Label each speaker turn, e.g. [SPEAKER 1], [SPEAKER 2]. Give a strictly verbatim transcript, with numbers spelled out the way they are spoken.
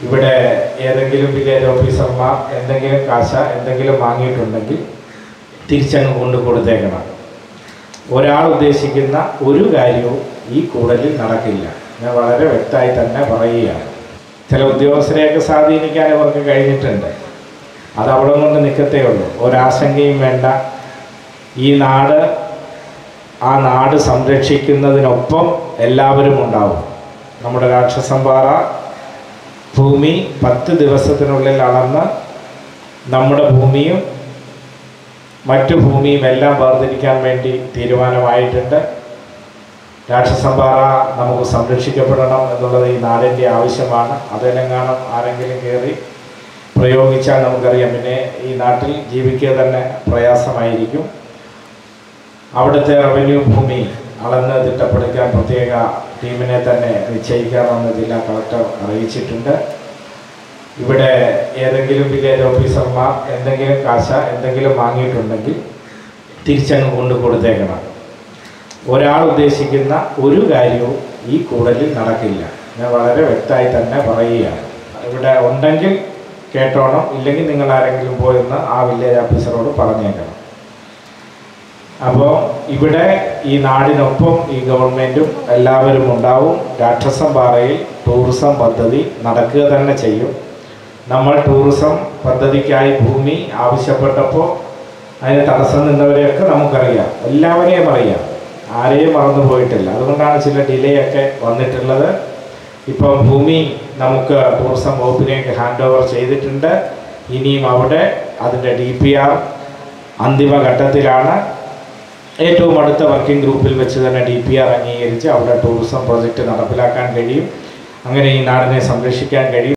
[SPEAKER 1] ഇവിടെ ഏതെങ്കിലും വില്ലേജ് ഓഫീസർമാർ എന്തെങ്കിലും കാശ എന്തെങ്കിലും വാങ്ങിയിട്ടുണ്ടെങ്കിൽ തിരിച്ചങ്ങ് കൊണ്ടു കൊടുത്തേക്കണം. ഒരാൾ ഉദ്ദേശിക്കുന്ന ഒരു കാര്യവും ഈ കൂടലിൽ നടക്കില്ല. ഞാൻ വളരെ വ്യക്തമായി തന്നെ പറയുകയാണ്. ചില ഉദ്യോഗസ്ഥരെയൊക്കെ സ്വാധീനിക്കാൻ ഇവർക്ക് കഴിഞ്ഞിട്ടുണ്ട്. അത് അവിടെ കൊണ്ട് നിൽക്കത്തേ ഉള്ളൂ. ഒരാശങ്കയും വേണ്ട. ഈ നാട് ആ നാട് സംരക്ഷിക്കുന്നതിനൊപ്പം എല്ലാവരും ഉണ്ടാവും. നമ്മുടെ രാക്ഷസംപാറ ഭൂമി പത്ത് ദിവസത്തിനുള്ളിൽ അളന്ന് നമ്മുടെ ഭൂമിയും മറ്റു ഭൂമിയും എല്ലാം വേർതിരിക്കാൻ വേണ്ടി തീരുമാനമായിട്ടുണ്ട്. രാക്ഷസംപാറ നമുക്ക് സംരക്ഷിക്കപ്പെടണം എന്നുള്ളത് ഈ നാടിൻ്റെ ആവശ്യമാണ്. അതെല്ലാം ആരെങ്കിലും കയറി പ്രയോഗിച്ചാൽ നമുക്കറിയാം, പിന്നെ ഈ നാട്ടിൽ ജീവിക്കുക തന്നെ പ്രയാസമായിരിക്കും. അവിടുത്തെ റവന്യൂ ഭൂമി അളന്ന് തിട്ടപ്പെടുത്താൻ പ്രത്യേക ടീമിനെ തന്നെ നിശ്ചയിക്കാമെന്ന് ജില്ലാ കളക്ടർ അറിയിച്ചിട്ടുണ്ട്. ഇവിടെ ഏതെങ്കിലും വില്ലേജ് ഓഫീസർമാർ എന്തെങ്കിലും കാശ എന്തെങ്കിലും വാങ്ങിയിട്ടുണ്ടെങ്കിൽ തിരിച്ചങ്ങ് കൊണ്ടു കൊടുത്തേക്കണം. ഒരാൾ ഉദ്ദേശിക്കുന്ന ഒരു കാര്യവും ഈ കൂടലിൽ നടക്കില്ല. ഞാൻ വളരെ വ്യക്തമായി തന്നെ പറയുകയാണ്. ഇവിടെ ഉണ്ടെങ്കിൽ കേട്ടോണം, ഇല്ലെങ്കിൽ നിങ്ങൾ ആരെങ്കിലും പോയെന്ന് ആ വില്ലേജ് ഓഫീസറോട് പറഞ്ഞേക്കണം. അപ്പോൾ ഇവിടെ ഈ നാടിനൊപ്പം ഈ ഗവൺമെൻറ്റും എല്ലാവരും ഉണ്ടാവും. രാക്ഷസംപാറയിൽ ടൂറിസം പദ്ധതി നടക്കുക തന്നെ ചെയ്യും. നമ്മൾ ടൂറിസം പദ്ധതിക്കായി ഭൂമി ആവശ്യപ്പെട്ടപ്പോൾ അതിന് തടസ്സം നിന്നവരെയൊക്കെ നമുക്കറിയാം, എല്ലാവരെയും അറിയാം, ആരെയും മറന്നു പോയിട്ടില്ല. അതുകൊണ്ടാണ് ചില ഡിലേ ഒക്കെ വന്നിട്ടുള്ളത്. ഇപ്പം ഭൂമി നമുക്ക് ടൂറിസം വകുപ്പിലേക്ക് ഹാൻഡ് ഓവർ ചെയ്തിട്ടുണ്ട്. ഇനിയും അവിടെ അതിൻ്റെ ഡി പി ആർ അന്തിമഘട്ടത്തിലാണ്. ഏറ്റവും അടുത്ത വർക്കിംഗ് ഗ്രൂപ്പിൽ വെച്ച് തന്നെ ഡി പി ആർ അംഗീകരിച്ച് അവിടെ ടൂറിസം പ്രോജക്റ്റ് നടപ്പിലാക്കാൻ കഴിയും. അങ്ങനെ ഈ നാടിനെ സംരക്ഷിക്കാൻ കഴിയും.